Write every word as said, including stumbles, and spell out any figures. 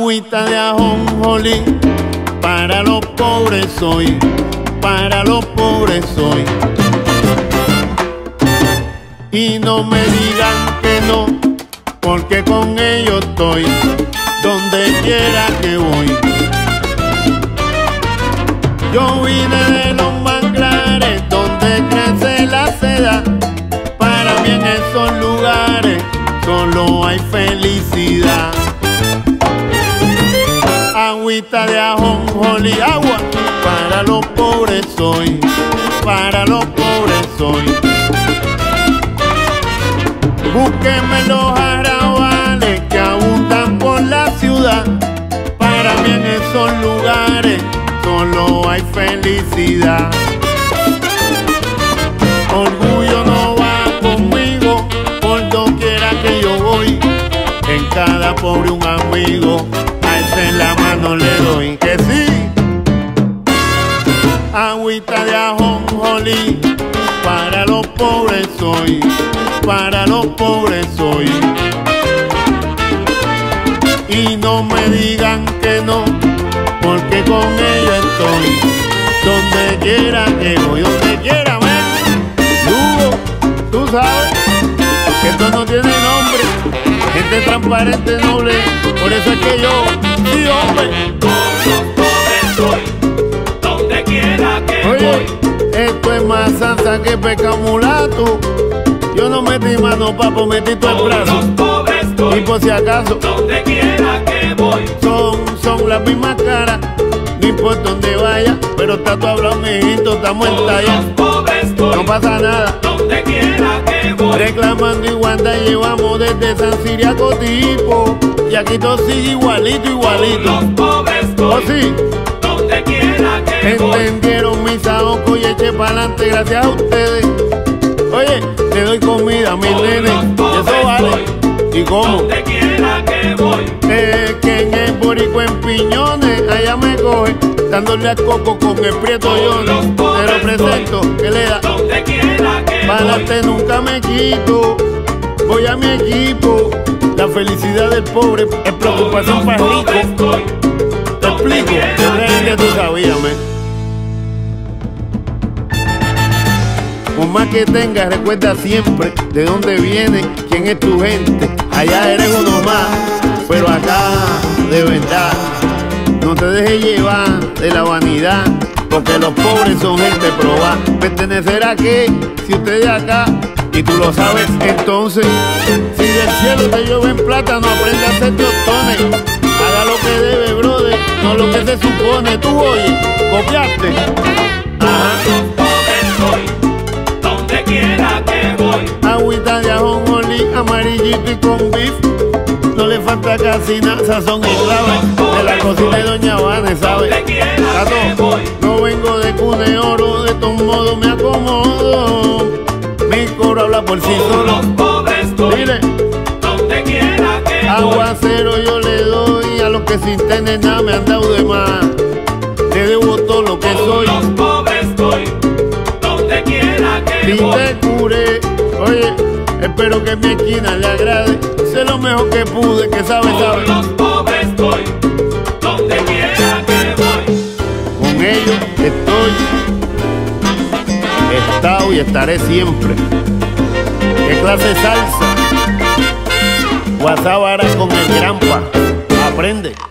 Agüita de ajonjolí, para los pobres soy, para los pobres soy. Y no me digan que no, porque con ellos estoy, donde quiera que voy. Yo vine de los manglares, donde crece la seda. Para mí en esos lugares solo hay felicidad. Agüita de ajonjolí, agua, para los pobres soy, para los pobres soy. Búsquenme los arrabales que abundan por la ciudad. Para mí en esos lugares solo hay felicidad. Orgullo no va conmigo, por doquiera que yo voy. En cada pobre un amigo, a ese en la mano le doy. Que sí. Agüita de ajonjolí, para los pobres soy, para los pobres soy. Y no me digan que no, porque con ellos estoy, donde quiera que voy, donde quiera, ven. Lugo, tú sabes que esto no tiene nombre, gente transparente, noble, por eso es que yo, sí, hombre. Con los pobres soy, donde quiera que Oye, voy. esto es más santa que pecamulato. Yo no metí mano, papo, metí tu el brazo. Con los pobres soy, Y por si acaso, donde quiera que voy. son, son las mismas caras, no importa donde vaya, pero está todo hablado, mijito, estamos en Con talla. los pobres soy, No pasa nada. donde quiera que voy. Reclamando igualdad llevamos desde San Siriaco tipo, y aquí todo sigue igualito, igualito. Con los pobres ¿Oh soy, sí? donde quiera que voy. Entendieron mis ahocos y eché pa'lante gracias a ustedes. Oye, le doy comida a mis Con nenes, los y pobres eso vale. soy, ¿Y cómo? donde quiera que voy. Eh, que en el Borico en Piñones, allá me coge, dándole a coco con el prieto yo. Te lo presento, que le da. Donde quiera que voy. Pa'lante nunca me quito, voy a mi equipo. La felicidad del pobre es preocupación para el rico. Te explico, yo creí que tú sabías, men. Por más que tengas, recuerda siempre de dónde viene, quién es tu gente. Allá eres uno más, pero acá, de verdad, no te dejes llevar de la vanidad, porque los pobres son gente probada. ¿Pertenecer a qué? Si usted de acá, y tú lo sabes, entonces, si del cielo te llueve en plata, no aprenda a hacer tostones. Haga lo que debe, brother, no lo que se supone. Tú, oye, copiaste. Ajá. Donde quiera que voy. Agüita de ajonjolí, amarillito y con beef. No le falta casi nada, sazón y clave de la cocina de Doña Vane, ¿sabes? Donde quiera que voy. No vengo de cuna de oro, de todos modos me acomodo. Mi coro habla por sí Con solo. los pobres soy, Mire, donde quiera que voy. aguacero yo le doy a los que sin tener nada me han dado de más. Le debo todo lo que Con soy. los pobres soy, donde quiera que Si voy. te curé, oye, espero que mi esquina le agrade. Sé lo mejor que pude, que sabe, sabe. Con los pobres soy, donde quiera que voy. Con ellos estoy, he estado y estaré siempre. ¿Qué clase de salsa? Guasábara con el granpa. Aprende.